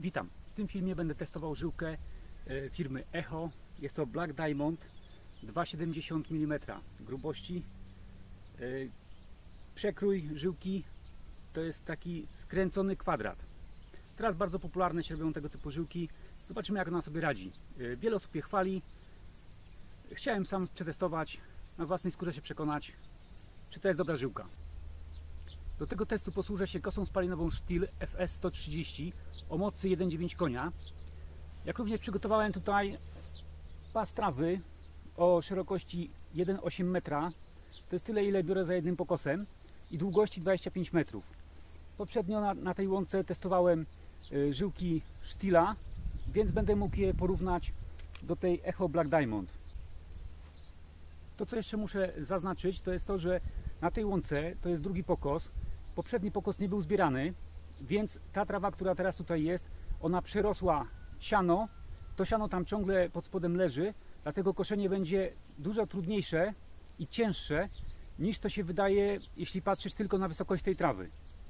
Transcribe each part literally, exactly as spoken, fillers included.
Witam. W tym filmie będę testował żyłkę firmy Echo. Jest to Black Diamond dwa przecinek siedemdziesiąt milimetra grubości. Przekrój żyłki to jest taki skręcony kwadrat. Teraz bardzo popularne się robią tego typu żyłki. Zobaczymy, jak ona sobie radzi. Wiele osób je chwali. Chciałem sam przetestować, na własnej skórze się przekonać, czy to jest dobra żyłka. Do tego testu posłużę się kosą spalinową Stihl F S sto trzydzieści o mocy jeden przecinek dziewięć konia. Jak również przygotowałem tutaj pas trawy o szerokości jeden przecinek osiem metra. To jest tyle, ile biorę za jednym pokosem i długości dwadzieścia pięć metrów. Poprzednio na, na tej łące testowałem y, żyłki Stihla, więc będę mógł je porównać do tej Echo Black Diamond. To, co jeszcze muszę zaznaczyć, to jest to, że na tej łące to jest drugi pokos. Poprzedni pokos nie był zbierany, więc ta trawa, która teraz tutaj jest, ona przerosła siano. To siano tam ciągle pod spodem leży, dlatego koszenie będzie dużo trudniejsze i cięższe, niż to się wydaje, jeśli patrzeć tylko na wysokość tej trawy.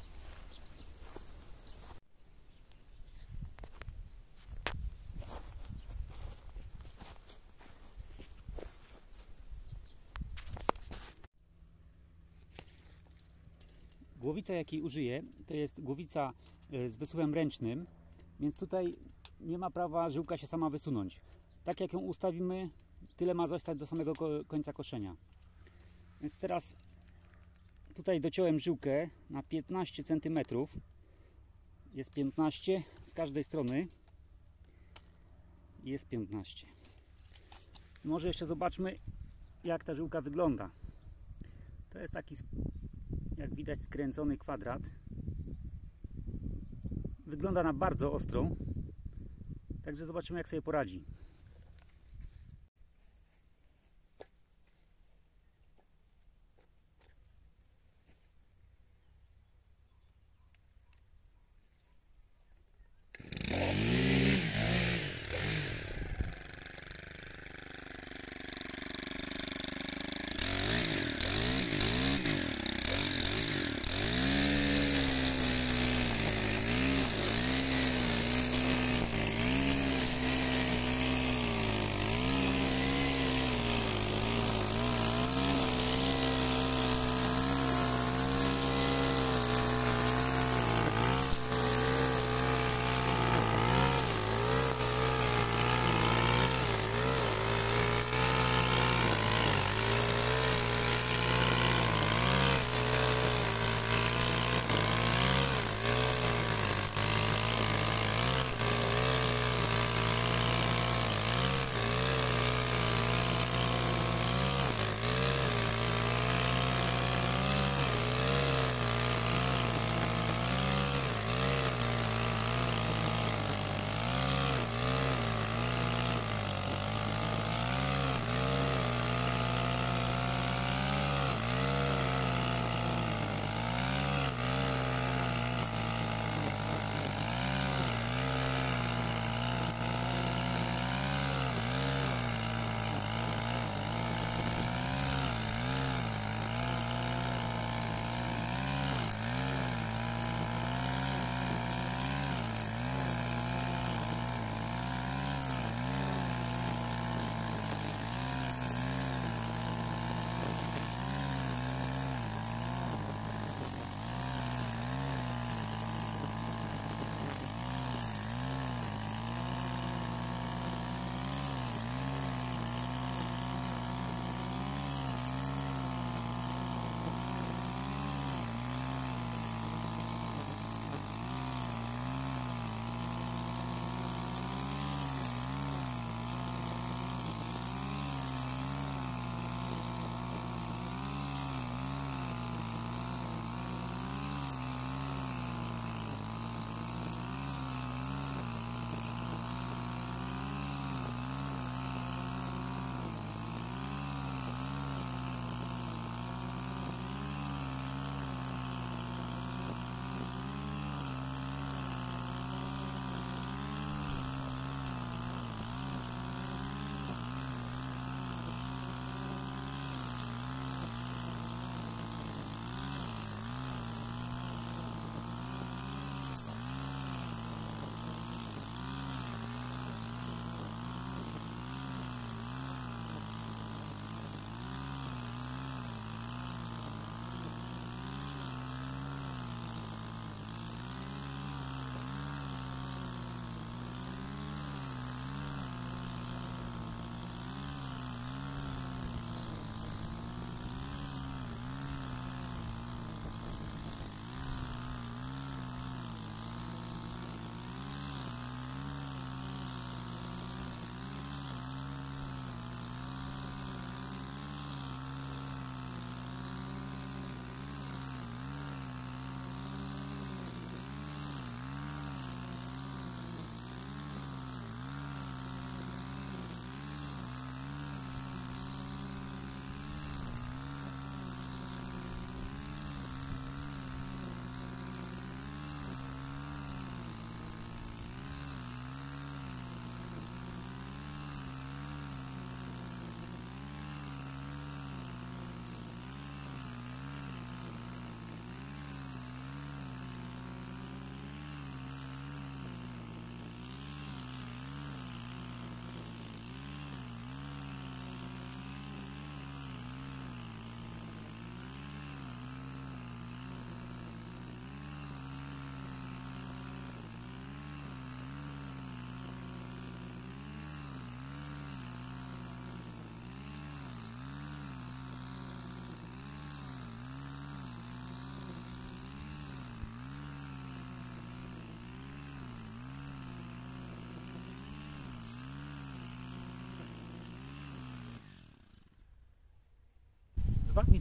Głowica, jakiej użyję, to jest głowica z wysuwem ręcznym, więc tutaj nie ma prawa żyłka się sama wysunąć. Tak jak ją ustawimy, tyle ma zostać do samego końca koszenia. Więc teraz tutaj dociąłem żyłkę na piętnaście centymetrów. Jest piętnaście z każdej strony. Jest piętnaście. Może jeszcze zobaczmy, jak ta żyłka wygląda. To jest taki, jak widać, skręcony kwadrat. Wygląda na bardzo ostrą. Także zobaczymy, jak sobie poradzi.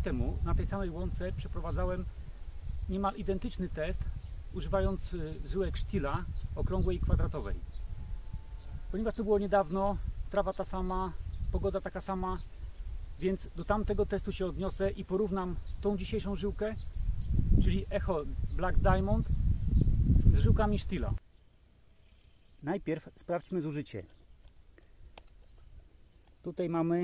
tygodni temu na tej samej łące przeprowadzałem niemal identyczny test, używając żyłek sztila okrągłej i kwadratowej. Ponieważ to było niedawno, trawa ta sama, pogoda taka sama, więc do tamtego testu się odniosę i porównam tą dzisiejszą żyłkę, czyli Echo Black Diamond, z żyłkami sztila. Najpierw sprawdźmy zużycie. Tutaj mamy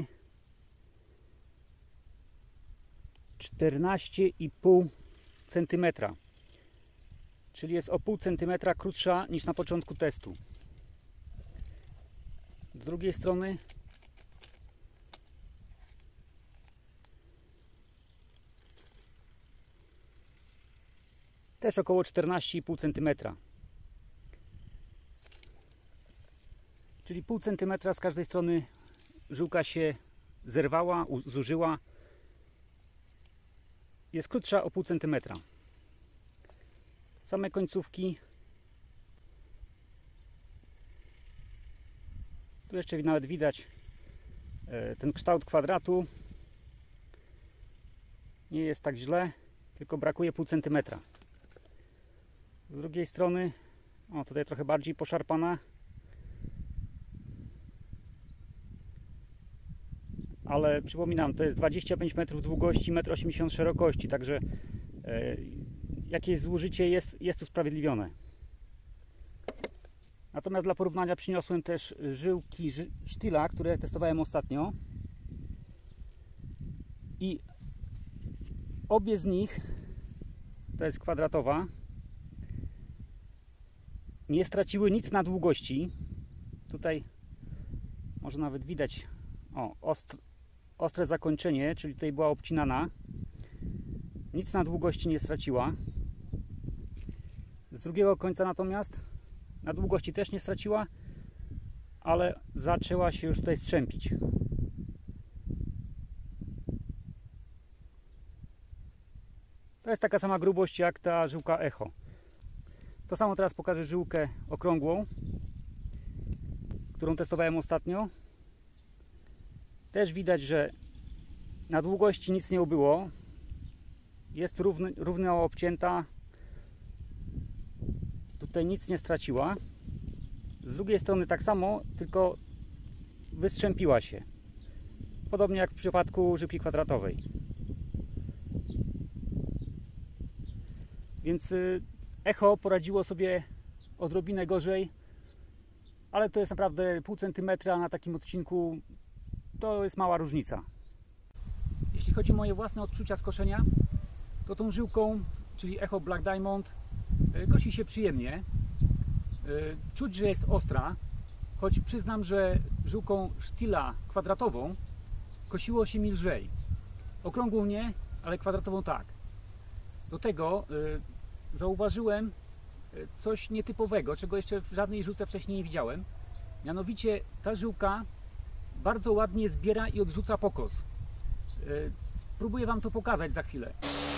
czternaście i pół centymetra, czyli jest o pół centymetra krótsza niż na początku testu. Z drugiej strony też około czternaście i pół centymetra, czyli pół centymetra z każdej strony żyłka się zerwała, zużyła. Jest krótsza o pół centymetra. Same końcówki. Tu jeszcze nawet widać ten kształt kwadratu. Nie jest tak źle, tylko brakuje pół centymetra. Z drugiej strony, o tutaj trochę bardziej poszarpana, ale przypominam, to jest dwadzieścia pięć metrów długości, metr osiemdziesiąt szerokości, także e, jakieś zużycie jest, jest usprawiedliwione. Natomiast dla porównania przyniosłem też żyłki sztila, które testowałem ostatnio, i obie z nich, to jest kwadratowa, nie straciły nic na długości. Tutaj może nawet widać o, ostr, ostre zakończenie, czyli tutaj była obcinana. Nic na długości nie straciła. Z drugiego końca natomiast na długości też nie straciła, ale zaczęła się już tutaj strzępić. To jest taka sama grubość jak ta żyłka Echo. To samo teraz pokażę żyłkę okrągłą, którą testowałem ostatnio. Też widać, że na długości nic nie ubyło. Jest równy, równo obcięta. Tutaj nic nie straciła. Z drugiej strony tak samo, tylko wystrzępiła się. Podobnie jak w przypadku żyłki kwadratowej. Więc Echo poradziło sobie odrobinę gorzej, ale to jest naprawdę pół centymetra na takim odcinku. To jest mała różnica. Jeśli chodzi o moje własne odczucia z koszenia, to tą żyłką, czyli Echo Black Diamond, kosi się przyjemnie. Czuć, że jest ostra, choć przyznam, że żyłką sztila kwadratową kosiło się mi lżej. Okrągłą nie, ale kwadratową tak. Do tego zauważyłem coś nietypowego, czego jeszcze w żadnej żyłce wcześniej nie widziałem. Mianowicie ta żyłka bardzo ładnie zbiera i odrzuca pokos. Próbuję Wam to pokazać za chwilę.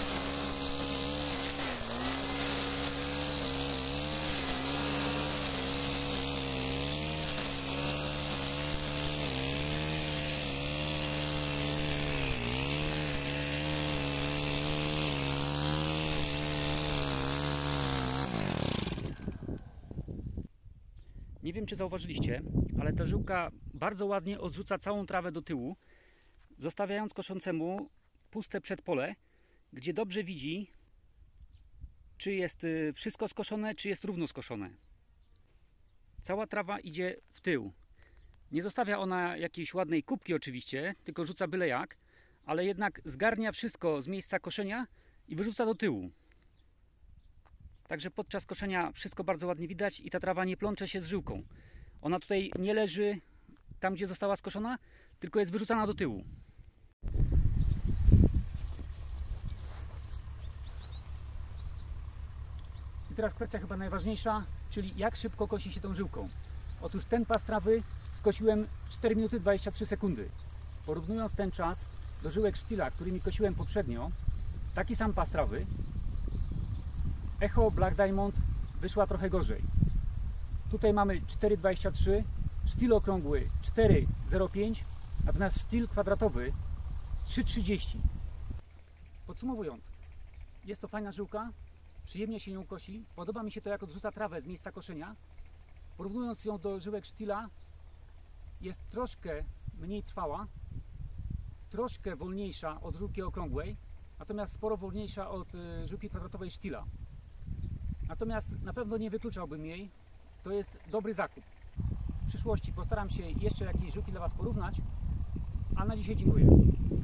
Nie wiem, czy zauważyliście, ale ta żyłka bardzo ładnie odrzuca całą trawę do tyłu, zostawiając koszącemu puste przedpole, gdzie dobrze widzi, czy jest wszystko skoszone, czy jest równo skoszone. Cała trawa idzie w tył. Nie zostawia ona jakiejś ładnej kubki oczywiście, tylko rzuca byle jak, ale jednak zgarnia wszystko z miejsca koszenia i wyrzuca do tyłu. Także podczas koszenia wszystko bardzo ładnie widać i ta trawa nie plącze się z żyłką. Ona tutaj nie leży tam, gdzie została skoszona, tylko jest wyrzucana do tyłu. I teraz kwestia chyba najważniejsza, czyli jak szybko kosi się tą żyłką. Otóż ten pas trawy skosiłem w cztery minuty dwadzieścia trzy sekundy. Porównując ten czas do żyłek sztila, którymi kosiłem poprzednio, taki sam pas trawy, Echo Black Diamond wyszła trochę gorzej. Tutaj mamy cztery dwadzieścia trzy, sztil okrągły cztery zero pięć, natomiast sztil kwadratowy trzy trzydzieści. Podsumowując, jest to fajna żyłka, przyjemnie się nią kosi, podoba mi się to jak odrzuca trawę z miejsca koszenia. Porównując ją do żyłek Stiehla, jest troszkę mniej trwała, troszkę wolniejsza od żyłki okrągłej, natomiast sporo wolniejsza od y, żyłki kwadratowej Stiehla. Natomiast na pewno nie wykluczałbym jej, to jest dobry zakup. W przyszłości postaram się jeszcze jakieś żyłki dla Was porównać, a na dzisiaj dziękuję.